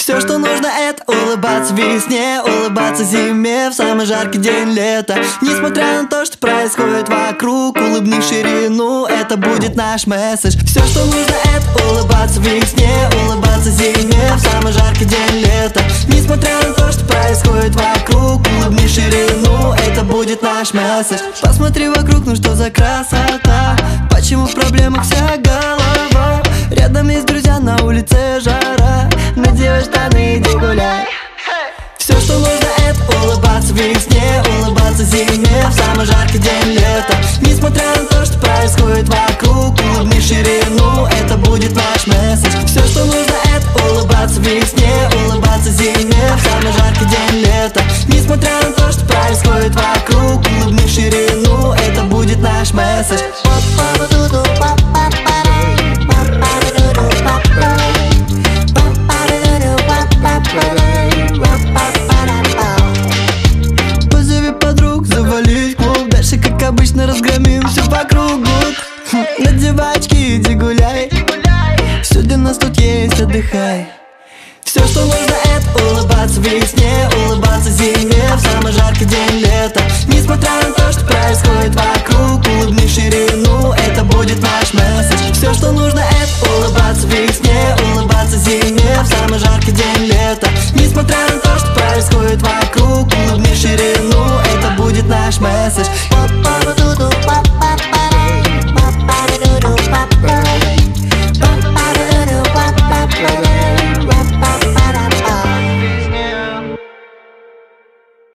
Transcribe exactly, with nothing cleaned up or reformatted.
Все, что нужно, это улыбаться весне, улыбаться зиме в самый жаркий день лета. Несмотря на то, что происходит вокруг, улыбнись ширину, это будет наш месседж. Все, что нужно, это улыбаться весне, улыбаться зиме в самый жаркий день лета. Несмотря на то, что происходит вокруг, улыбнись ширину, это будет наш месседж. Посмотри вокруг, ну что за красота, почему в проблемах вся голова? Рядом есть друзья, на улице жара, надевай штаны, иди гуляй. Все, что нужно, это улыбаться весне, улыбаться зиме в самый жаркий день лета. Несмотря на то, что происходит вокруг, улыбнись ширину, это будет наш месседж. Все, что нужно, это улыбаться весне, улыбаться зиме в самый жаркий день лета. Несмотря на то, что происходит вокруг, улыбнись ширину, это будет наш месседж. Позови подруг, завались в клуб, дальше как обычно разгромим все по кругу. Надевай очки, иди гуляй, все для нас тут есть, отдыхай. Все, что нужно, это улыбаться весне, улыбаться зиме в самый жаркий день лета. Несмотря на то, что происходит вокруг, улыбнись ширину, это будет наш месседж. Все, что нужно, это улыбаться весне, улыбаться зиме в самый жаркий день лета. Несмотря на то, что происходит вокруг, улыбнись ширину, это будет наш месседж.